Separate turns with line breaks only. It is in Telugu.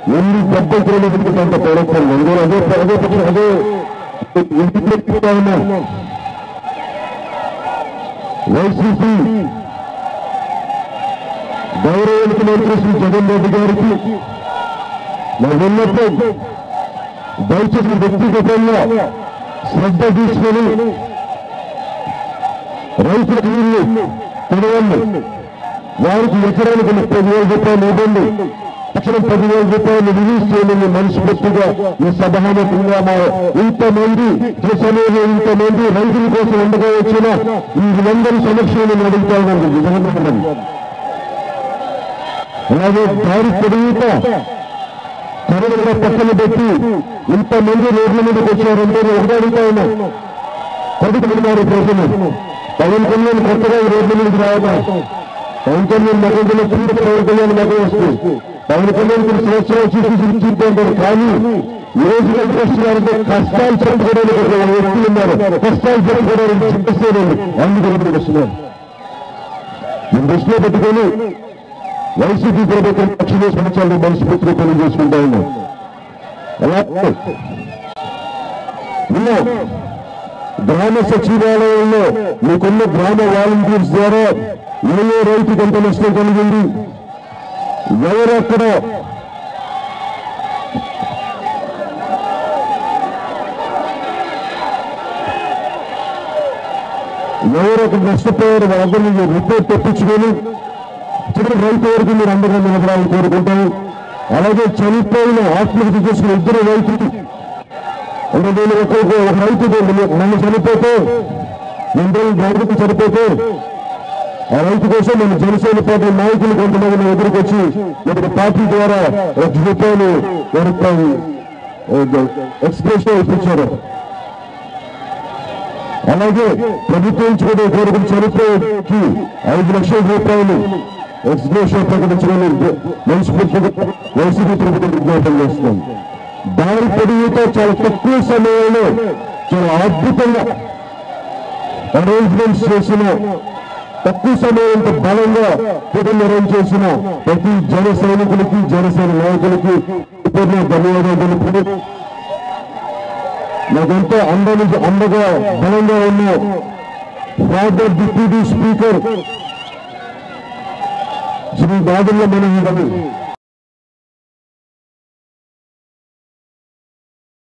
ఎన్ని 70 కిలోమీటర్ల అంత ప్రొడక్షన్ ఉంది. అదే వైసీపీ గౌరవ ముఖ్యమంత్రి శ్రీ జగన్ రెడ్డి గారికి నా విన్నపం, దయచేసి వ్యక్తిగతంగా శ్రద్ధ తీసుకొని రైతులకు తినవండి. వారికి ఎకరానికి 30,000 రూపాయలు ఇవ్వండి. అక్షరం 10,000 రూపాయలు రిలీజ్ చేయండి. మనస్ఫూర్తిగా ఈ సభాముఖంగా ఇంతమంది దేశంలో ఇంతమంది రైతుల కోసం ఉండగా వచ్చిన ఈ వీళ్ళందరి సమక్షంలో అడుగుతా ఉన్నాను జగన్మోహన్. అలాగే దారి పొడుగుతా కరోనా పక్కన పెట్టి ఇంతమంది రోడ్ల మీదకి వచ్చారంటే నేను ఒకటి అడుగుతా ఉన్నా. పడుతున్నారు ప్రజలు. పవన్ కళ్యాణ్ కొత్తగా ఈ రోడ్ల మీదకి రావడం, పవన్ కళ్యాణ్ మగంలో పూర్తి పవన్ కళ్యాణ్ మగ వస్తుంది. పవన్ కళ్యాణ్ కొన్ని సంవత్సరాలు చూసుకుంటారు. కానీ ఈ రోజు కనిపిస్తున్నారంటే కష్టాలు చెప్పుకోవడానికి ఒక వ్యక్తులు ఉన్నారు. కష్టాలు చెప్పుకోవడానికి చింతిస్తారు. అందుకు వస్తున్నారు. నేను దృష్టిలో పెట్టుకొని వైసీపీ ప్రభుత్వం లక్షల సంవత్సరాలు మనస్ఫూర్తిగా తెలియజేసుకుంటా ఉన్నాం. ఇలా గ్రామ సచివాలయంలో మీకున్న గ్రామ వాలంటీర్స్ ద్వారా ఏ రైతుకి ఎంత నష్టం కలిగింది, ఎవరు అక్కడ నష్టపోయారు వాళ్ళందరినీ రిపోర్ట్ తెప్పించుకొని చివరి రైతు వరకు మీరు అందరూ నిలబడాలని కోరుకుంటాము. అలాగే చనిపోయిన ఆత్మహత్య చేసుకున్న 2 రైతులు అంటే నేను ఒక రైతు నన్ను చనిపోతే 2 రోజులు జాగ్రత్త చనిపోతే ఆ రైతు కోసం మన జనసేన పార్టీ నాయకులు కొంతమంది ఎదురుకు వచ్చి ఇక్కడ పార్టీ ద్వారా ₹1,00,000 ఎక్స్ప్రెస్ ఇప్పించారు. అలాగే ప్రభుత్వం కూడా కోరుకుని చనిపోయేకి ₹5,00,000 ఎక్స్ప్రెషన్ ప్రకటించడం మనస్ఫూర్తిగా వైసీపీ ప్రభుత్వం విజ్ఞాపన చేస్తున్నాం. దారి పొడిగితో చాలా తక్కువ సమయంలో చాలా అద్భుతంగా అరేంజ్మెంట్స్ చేసిన, తక్కువ సమయంతో బలంగా కుటుంబం అరేంజ్ చేసిన ప్రతి జన సైనికులకి జనసేన నాయకులకి ధన్యవాదాలు తెలుపుతూ, నాకెంతో అండగా బలంగా ఉన్న father deputy speaker Shri Gadula Manohar